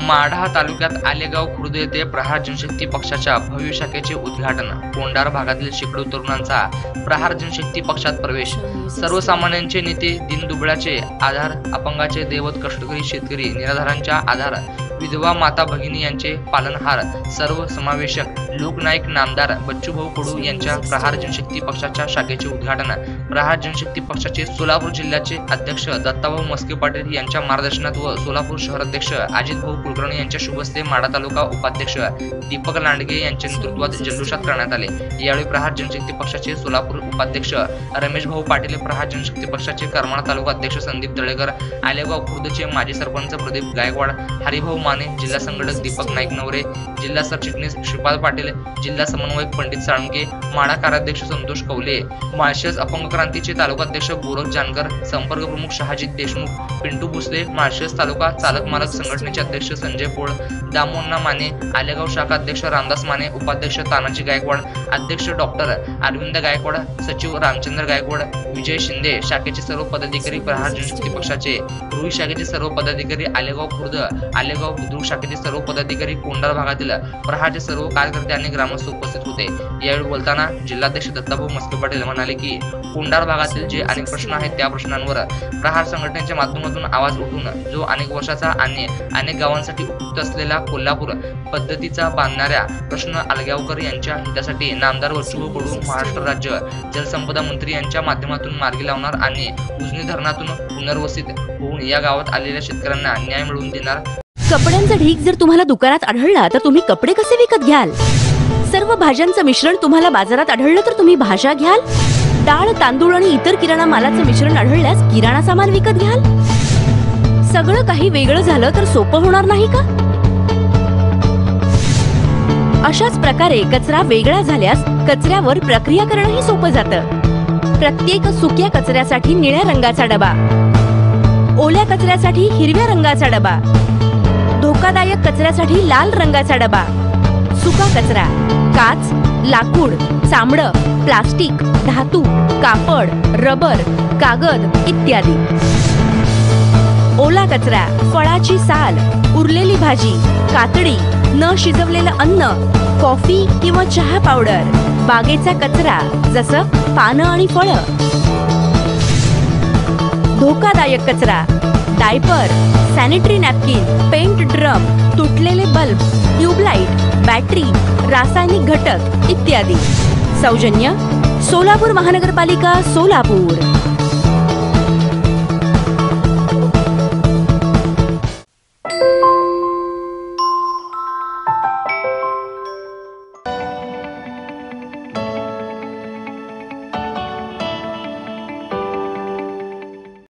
माढा तालुक्यात आलेगाव खुर्द येथे प्रहार जनशक्ती पक्षाच्या भव्य शाखेचे उद्घाटन। कोंढार भागातील शेकडो तरुणांचा प्रहार जनशक्ती पक्षात प्रवेश। सर्वसामान्यांचे नेते, दीनदुबळ्याचे आधार, अपंगाचे दैवत, कष्टकरी शेतकरी, निराधारांच्या आधार, विधवा माता भगिनी यांचे पालनहार, सर्व समावेशक लोकनायक नामदार बच्चूभाऊ कडू यांच्या प्रहार जनशक्ती पक्षाच्या शाखेचे उद्घाटन। प्रहार जनशक्ती पक्षाचे सोलापूर जिल्ह्याचे अध्यक्ष दत्ताभाऊ मस्के पाटील यांच्या मार्गदर्शनात व सोलापूर शहराध्यक्ष अजितभाऊ कुलकर्णी यांच्या शुभ हस्ते माढा तालुका उपाध्यक्ष दीपक लांडगे यांच्या नेतृत्वात जल्लोषात करण्यात आले। यावेळी प्रहार जनशक्ती पक्षाचे सोलापूर उपाध्यक्ष रमेश भाऊ पाटील, प्रहार जनशक्ती पक्षाचे करमाळा तालुका अध्यक्ष संदीप तळेकर, आलेगाव खुर्दचे माजी सरपंच प्रदीप गायकवाड, हरिभाऊ माने, जिल्हा संघटक दीपक नाईक नवरे, जिल्हा सरचिटणीस श्रीपाद पाटील, जिल्हा समन्वयक पंडित साळुंके, माढा कार्याध्यक्ष संतोष कौले, माळशेज अपंग क्रांतीचे तालुकाध्यक्ष गोरख जानकर, संपर्क प्रमुख शहाजीत देशमुख, पिंटू भोसले, माळशेज तालुका चालक मालक संघटनेचे अध्यक्ष संजय पोळ, दामोन्ना माने, आलेगाव शाखा अध्यक्ष रामदास माने, उपाध्यक्ष तानाजी गायकवाड, अध्यक्ष डॉक्टर अरविंद गायकवाड, सचिव रामचंद्र गायकवाड, विजय शिंदे, शाखेचे सर्व पदाधिकारी, प्रहार जनशक्ती पक्षाचे रुई शाखेचे सर्व पदाधिकारी, आलेगाव खुर्द, आलेगाव बुद्रुक शाखेचे सर्व पदाधिकारी, कोंढार भागातील प्रहारचे सर्व कार्यकर्ते आणि ग्रामस्थ उपस्थित होते। यावेळी बोलताना जिल्हाध्यक्ष दत्ताभाऊ मस्के पाटील म्हणाले की कोंढार भागातील जे अनेक प्रश्न आहेत त्या प्रश्नांवर प्रहार संघटनेच्या माध्यमातून आवाज उठवून जो अनेक वर्षाचा आणि अनेक गावांसाठी उपयुक्त असलेला कोल्हापूर पद्धतीचा बांधणाऱ्या प्रश्न आलगावकर यांच्या हितासाठी नामदार बच्चूभाऊ कडू महाराष्ट्र राज्य जलसंपदा मंत्री यांच्या माध्यमातून मार्गी लावणार आणि उजनी धरणातून पुनर्वसित होऊन या गावात आलेल्या शेतकऱ्यांना न्याय मिळवून देणार। कपड्यांचा ढीग जर तुम्हाला दुकानात आढळला तर तुम्ही कपडे कसे विकत घ्याल? सर्व भाज्यांचं मिश्रण तुम्हाला बाजारात आढळलं तर तुम्ही भाज्या घ्याल? डाळ, तांदूळ आणि इतर किराणा मालाचं मिश्रण आढळल्यास किराणा सामान विकत घ्याल? सगळं काही वेगळं झालं तर सोपं होणार नाही का? अशाच प्रकारे कचरा वेगळा झाल्यास कचऱ्यावर प्रक्रिया करणंही सोपं जातं। प्रत्येक सुक्या कचऱ्यासाठी निळ्या रंगाचा डबा, ओल्या कचऱ्यासाठी हिरव्या रंगाचा डबा, धोकादायक कचऱ्यासाठी लाल रंगाचा डबा, सुका कचरा काच, लाकूड, चामडं, प्लास्टिक, धातू, कापड, रबर, कागद इत्यादी। ओला कचरा फळाची साल, उरलेली भाजी, कातडी, न शिजवलेलं अन्न, कॉफी किंवा चहा पावडर, बागेचा कचरा जसं पानं आणि फळं। धोकादायक कचरा diaper, sanitary napkin, paint drum, तुटलेले बल्ब, ट्यूबलाइट, बॅटरी, रासायनिक घटक इत्यादी। सौजन्य सोलापूर महानगरपालिका सोलापूर।